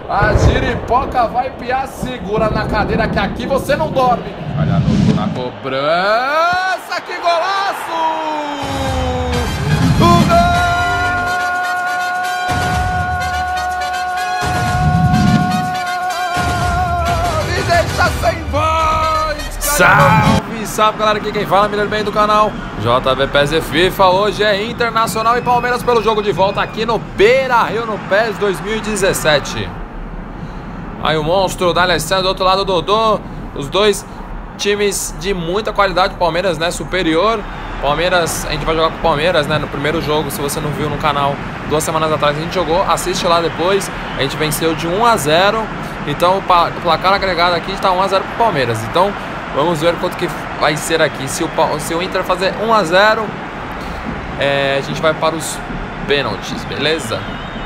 A giripoca vai piar, segura na cadeira que aqui você não dorme. Olha na cobrança, que golaço! O gol! Me deixa sem voz! Salve, salve galera, aqui quem fala, melhor bem do canal JVPES FIFA. Hoje é Internacional e Palmeiras pelo jogo de volta aqui no Beira-Rio, no PES 2017. Aí o monstro da Alessandro, do outro lado do Dodô. Os dois times de muita qualidade. Palmeiras, né, superior. Palmeiras, a gente vai jogar com o Palmeiras, né, no primeiro jogo. Se você não viu no canal, 2 semanas atrás a gente jogou, assiste lá depois. A gente venceu de 1-0. Então o placar agregado aqui está 1-0 pro Palmeiras. Então vamos ver quanto que vai ser aqui. Se o Inter fazer 1-0, a gente vai para os pênaltis, beleza?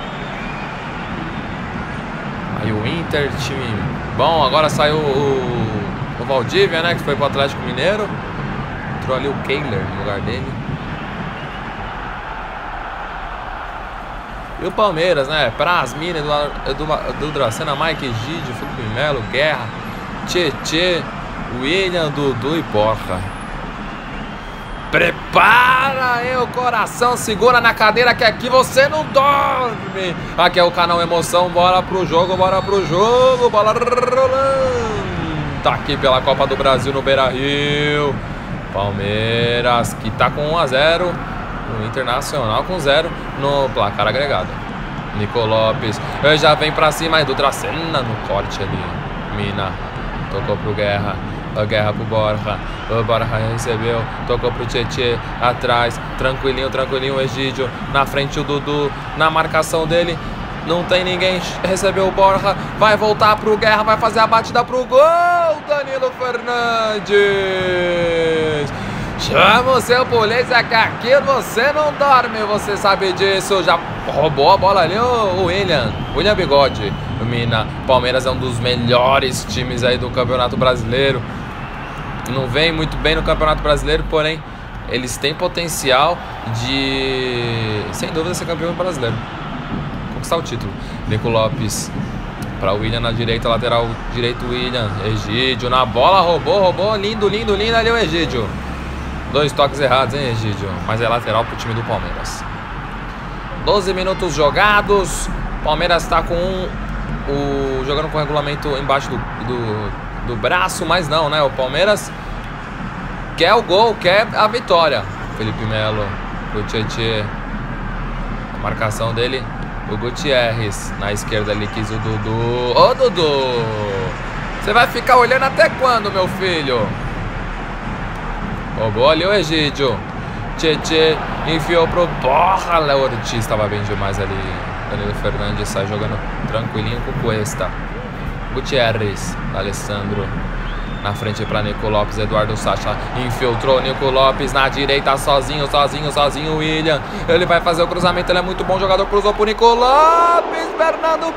Aí o Inter, time bom. Agora saiu o Valdívia, né, que foi pro Atlético Mineiro. Entrou ali o Kehler no lugar dele. E o Palmeiras, né, Praz, Mina, Edu Dracena, Mike, Egídio, Felipe Melo, Guerra, Tietê, William, Dudu e Borja. Prepara aí o coração, segura na cadeira que aqui você não dorme. Aqui é o canal Emoção, bora pro jogo, bola rolando. Tá aqui pela Copa do Brasil no Beira-Rio. Palmeiras que tá com 1-0, o Internacional com 0 no placar agregado. Nico Lopes já vem pra cima, Edu Dracena no corte ali. Mina tocou pro Guerra. A Guerra pro Borja. O Borja recebeu, tocou pro Tietê, atrás, tranquilinho, o Egídio, na frente o Dudu, na marcação dele, não tem ninguém, recebeu o Borja, vai voltar pro Guerra, vai fazer a batida pro gol, Danilo Fernandes. Chama o seu polícia que aqui você não dorme, você sabe disso. Já roubou a bola ali o William Bigode. Mina, Palmeiras é um dos melhores times aí do Campeonato Brasileiro. Não vem muito bem no Campeonato Brasileiro, porém eles têm potencial de, sem dúvida, ser campeão brasileiro, conquistar o título. Nico Lopes para o William na direita, lateral direito William. Egídio na bola, roubou, lindo ali o Egídio. 2 toques errados, hein, Egídio? Mas é lateral pro time do Palmeiras. 12 minutos jogados. Palmeiras está com jogando com o regulamento embaixo do braço, mas não, né? O Palmeiras quer o gol, quer a vitória. Felipe Melo, o Tietê, a marcação dele, o Gutierrez na esquerda ali, quis o Dudu. Ô Dudu, você vai ficar olhando até quando, meu filho? Roubou ali o Egídio. Tietê enfiou pro Borja. Léo Ortiz estava bem demais ali. Danilo Fernandes sai jogando tranquilinho com o Cuesta. Gutierrez, Alessandro na frente para Nico Lopes. Eduardo Sacha infiltrou Nico Lopes na direita, sozinho William. Ele vai fazer o cruzamento, ele é muito bom jogador, cruzou pro Nico Lopes. Fernando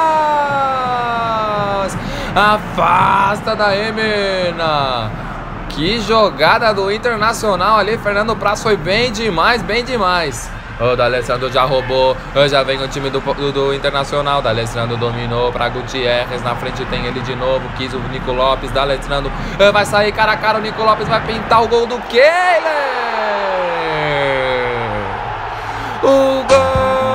Praz afasta da Emena. Que jogada do Internacional ali. Fernando Praz foi bem demais. O D'Alessandro já roubou. Já vem o time do Internacional. D'Alessandro dominou para Gutierrez. Na frente tem ele de novo. Quis o Nico Lopes. D'Alessandro vai sair cara a cara. O Nico Lopes vai pintar o gol do Kehler. O gol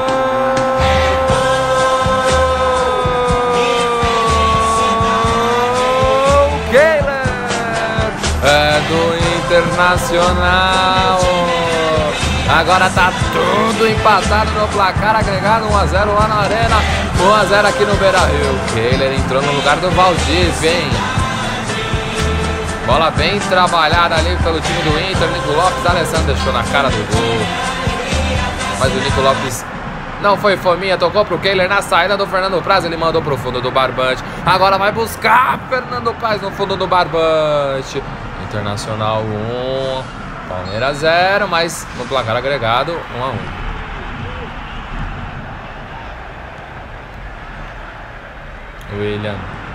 do Internacional. Agora tá tudo empatado no placar agregado, 1-0 lá na Arena, 1-0 aqui no Beira-Rio. Kehler entrou no lugar do Valdívia, hein? Bola bem trabalhada ali pelo time do Inter. Nico Lopes, Alessandro deixou na cara do gol, mas o Nico Lopes não foi fominha, tocou pro Kehler na saída do Fernando Praz, ele mandou pro fundo do barbante. Agora vai buscar Fernando Praz no fundo do barbante. Internacional 1, Palmeiras 0, mas no placar agregado 1-1. William,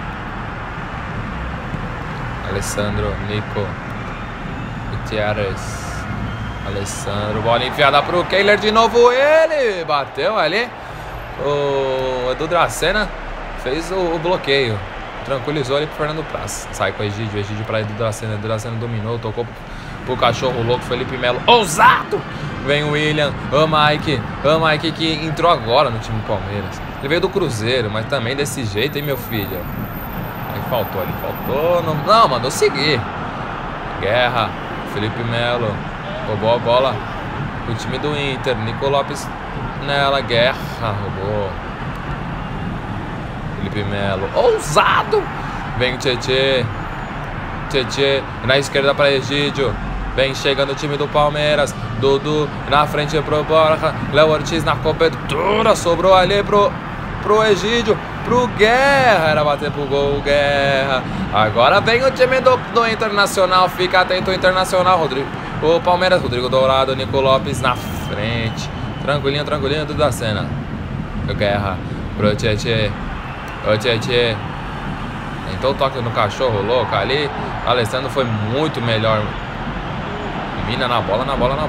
Alessandro, Nico, Gutierrez, Alessandro, bola enfiada pro Kehler de novo, ele bateu ali. O Edu Dracena fez o bloqueio. Tranquilizou ali pro Fernando Praz. Sai com o Egídio pra Edu Dracena. Edu Dracena dominou, tocou pro cachorro louco Felipe Melo. Ousado! Vem o William. O Mike que entrou agora no time do Palmeiras. Ele veio do Cruzeiro, mas também desse jeito, hein, meu filho? Aí faltou ali, faltou. Não, mandou seguir. Guerra. Felipe Melo. Roubou a bola. O time do Inter. Nico Lopes nela. Guerra. Roubou. Felipe Melo. Ousado! Vem o Tietê. Tietê na esquerda para Egídio. Vem chegando o time do Palmeiras. Dudu na frente pro Borja. Léo Ortiz na cobertura. Sobrou ali pro Egídio. Pro Guerra. Era bater pro gol, Guerra. Agora vem o time do Internacional. Fica atento o Internacional, Rodrigo. O Palmeiras, Rodrigo Dourado. Nico Lopes na frente. Tranquilinho, tudo da cena. O Guerra pro Tietê. O Tietê. Tentou o toque no cachorro louco ali. O Alessandro foi muito melhor. Mina na bola.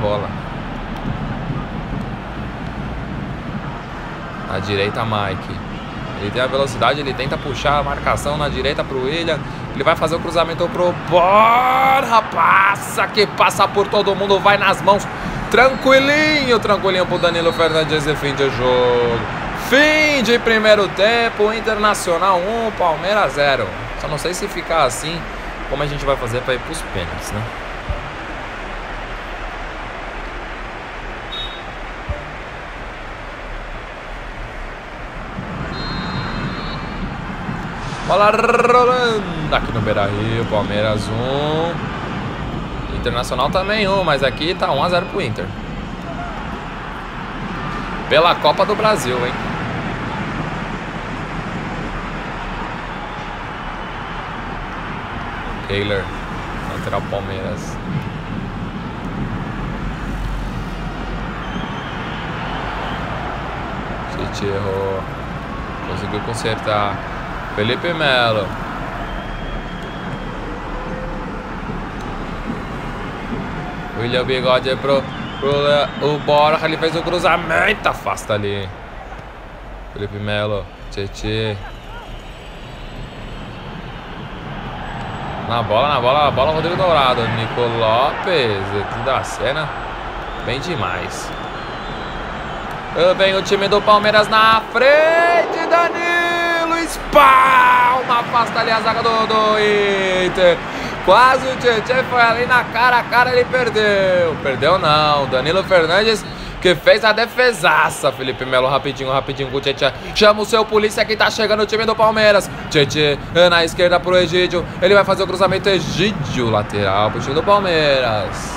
Na direita, Mike. Ele tem a velocidade, ele tenta puxar a marcação na direita pro William. Ele vai fazer o cruzamento pro Borja. Passa por todo mundo, vai nas mãos. Tranquilinho pro Danilo Fernandes e fim de jogo. Fim de primeiro tempo, Internacional 1, Palmeiras 0. Só não sei se ficar assim, como a gente vai fazer para ir pros pênaltis, né? Bola rolando aqui no Beira-Rio, Palmeiras 1. Internacional também 1, mas aqui tá 1-0 pro Inter. Pela Copa do Brasil, hein? Kehler, lateral Palmeiras. Tite errou. Conseguiu consertar. Felipe Melo. William Bigode pro o Borja. Ele fez o cruzamento. Afasta ali. Felipe Melo. Tietê. Na bola, Rodrigo Dourado. Nico Lopes. Tudo da cena. Bem demais. Vem o time do Palmeiras na frente. Danilo. Espalma. Afasta ali a zaga do Inter. Quase o Tietê foi ali na cara a cara. Ele perdeu. Perdeu não. Danilo Fernandes que fez a defesaça. Felipe Melo rapidinho com o Tietê. Chama o seu polícia que tá chegando o time do Palmeiras. Tietê na esquerda pro Egídio. Ele vai fazer o cruzamento. Egídio lateral pro time do Palmeiras.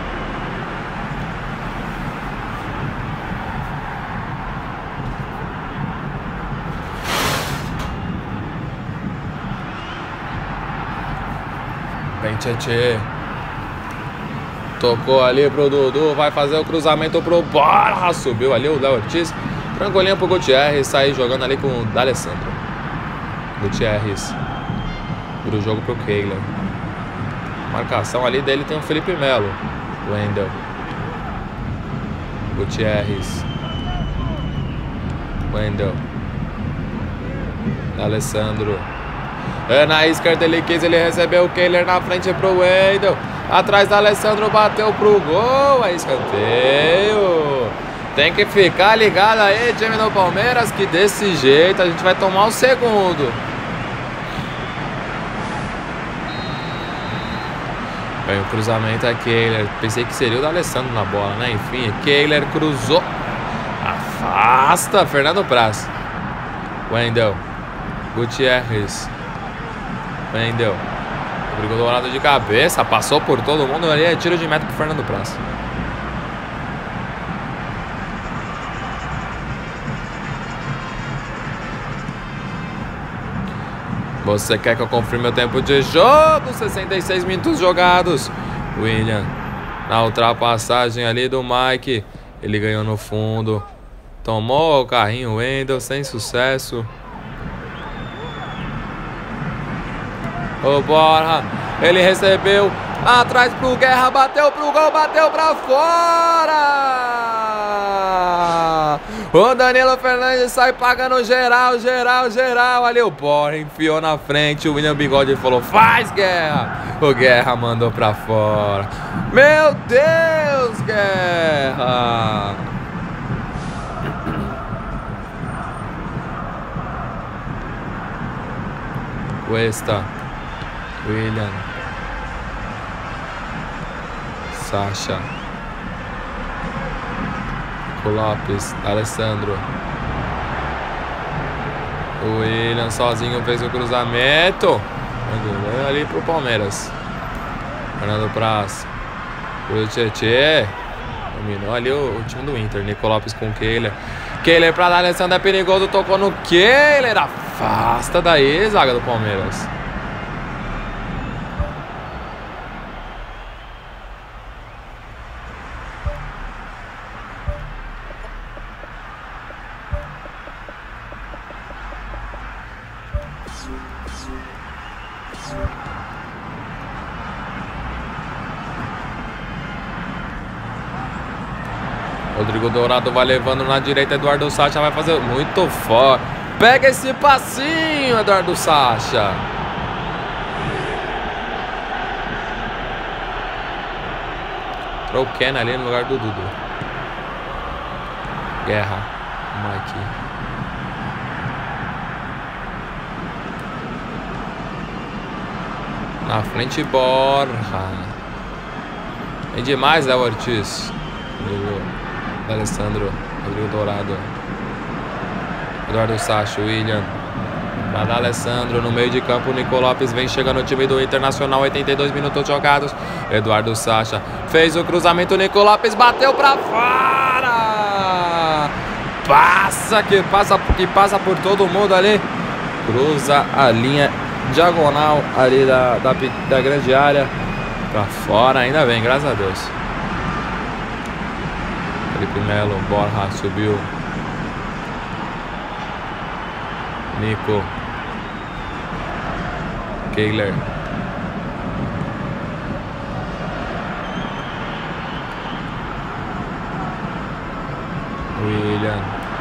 Vem Tietê. Tocou ali pro Dudu. Vai fazer o cruzamento pro Borja. Subiu ali o Léo Ortiz. Tranquilinho pro Gutierrez. Sair jogando ali com o D'Alessandro. Gutierrez. Vira o jogo pro Kehler. Marcação ali dele tem o Felipe Melo. Wendel. Gutierrez. Wendel. D'Alessandro. Na esquerda ele recebeu o Kehler na frente pro Wendel. Atrás da Alessandro, bateu pro gol. É escanteio. Tem que ficar ligado aí, time do Palmeiras, que desse jeito a gente vai tomar o segundo. Vem o cruzamento a Kehler. Pensei que seria o da Alessandro na bola, né? Enfim, Kehler cruzou. Afasta. Fernando Praz. Wendel. Gutierrez. Wendel. Rodrigo Dourado de cabeça. Passou por todo mundo. Ali é tiro de meta pro Fernando Praz. Você quer que eu confirme o tempo de jogo? 66 minutos jogados. William. Na ultrapassagem ali do Mike. Ele ganhou no fundo. Tomou o carrinho Wendel. Sem sucesso. O Borja, ele recebeu atrás pro Guerra, bateu pro gol, bateu pra fora! O Danilo Fernandes sai pagando geral, geral, geral. Ali o Borja enfiou na frente. O William Bigode falou, faz, Guerra. O Guerra mandou pra fora. Meu Deus, Guerra. Cuesta. William. Sacha. Lopes, Alessandro. O William sozinho fez o cruzamento. Ali pro Palmeiras. Fernando Praz. O Tietê. Dominou ali o time do Inter. Nico Lopes com o Kehler. Kehler pra dar, Alessandro é perigoso. Tocou no Kehler. Afasta daí, zaga do Palmeiras. Rodrigo Dourado vai levando na direita. Eduardo Sacha vai fazer muito forte. Pega esse passinho, Eduardo Sacha. Entrou o Ken ali no lugar do Dudu. Guerra. Mike. Na frente, Borja. Vem demais, Léo Ortiz. Alessandro, Rodrigo Dourado, Eduardo Sacha, William, pra dar Alessandro no meio de campo. O Nico Lopes vem chegando no time do Internacional, 82 minutos jogados. Eduardo Sacha fez o cruzamento, o Nico Lopes bateu pra fora. Que passa por todo mundo ali. Cruza a linha diagonal ali da grande área. Pra fora, ainda bem, graças a Deus. Felipe Melo, Borja subiu. Nico. Kehler. William.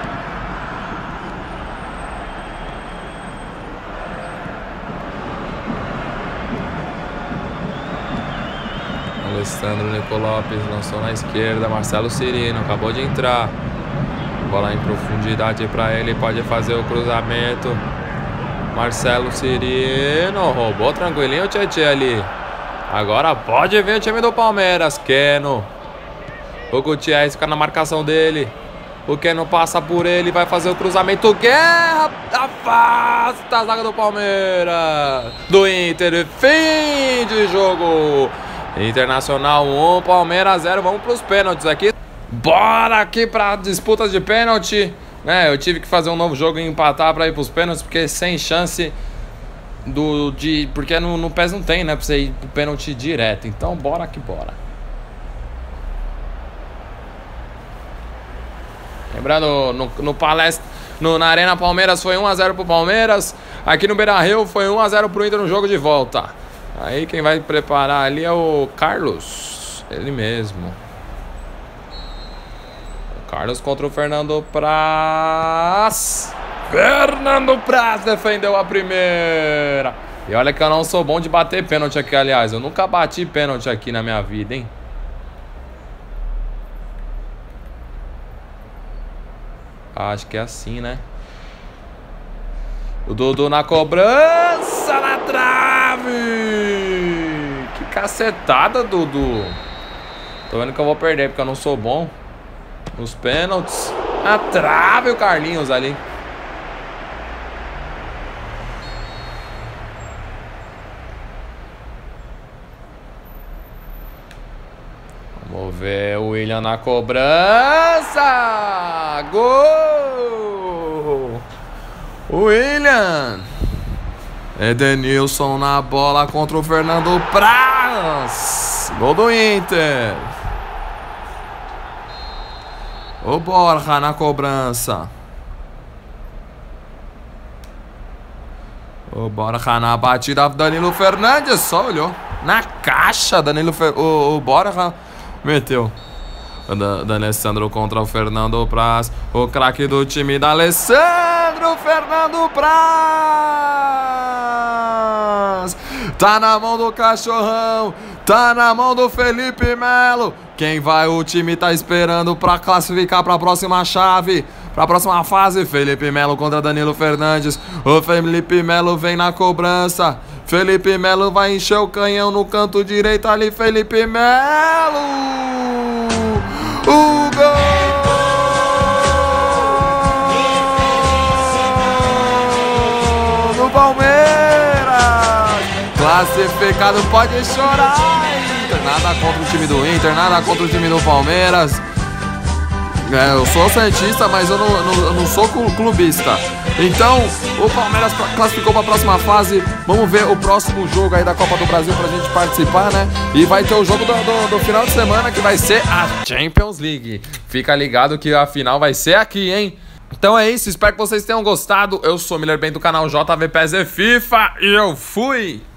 Alessandro, Nico Lopes lançou na esquerda. Marcelo Cirino acabou de entrar. Bola em profundidade para ele. Pode fazer o cruzamento. Marcelo Cirino roubou tranquilinho o Tietê ali. Agora pode vir o time do Palmeiras. Keno. O Gutierrez fica na marcação dele. O Keno passa por ele. Vai fazer o cruzamento. Guerra. Afasta a zaga do Palmeiras. Do Inter. Fim de jogo. Internacional 1, Palmeiras 0. Vamos para os pênaltis aqui. Bora aqui para disputas de pênalti. Eu tive que fazer um novo jogo e empatar para ir para os pênaltis, porque sem chance porque no PES não tem, né, para você ir pro pênalti direto. Então bora que bora. Lembrando, na Arena Palmeiras foi 1-0 pro Palmeiras. Aqui no Beira-Rio foi 1-0 pro Inter no jogo de volta. Aí quem vai preparar ali é o Carlos. Ele mesmo. O Carlos contra o Fernando Praz. Fernando Praz defendeu a primeira. E olha que eu não sou bom de bater pênalti aqui, aliás. Eu nunca bati pênalti aqui na minha vida, hein? Acho que é assim, né? O Dudu na cobrança, na trave. Que cacetada, Dudu. Tô vendo que eu vou perder, porque eu não sou bom nos pênaltis. Na trave o Carlinhos ali. Vamos ver o William na cobrança. Gol! William. Edenilson na bola contra o Fernando Praz. Gol do Inter. O Borja na cobrança. O Borja na batida. Danilo Fernandes só olhou. Na caixa, o Borja meteu. Da Alessandro contra o Fernando Praz. O craque do time da Alessandro, Fernando Praz. Tá na mão do cachorrão. Tá na mão do Felipe Melo. Quem vai o time tá esperando pra classificar pra próxima chave, pra próxima fase. Felipe Melo contra Danilo Fernandes. O Felipe Melo vem na cobrança. Felipe Melo vai encher o canhão no canto direito ali. Felipe Melo. O gol do Palmeiras. Classificado, pode chorar. Nada contra o time do Inter, nada contra o time do Palmeiras. Eu sou santista, mas eu não sou clubista. Então, o Palmeiras classificou para a próxima fase. Vamos ver o próximo jogo aí da Copa do Brasil pra gente participar, né? E vai ter o jogo do final de semana, que vai ser a Champions League. Fica ligado que a final vai ser aqui, hein? Então é isso, espero que vocês tenham gostado. Eu sou o Miller Ben do canal JVPZ FIFA e eu fui!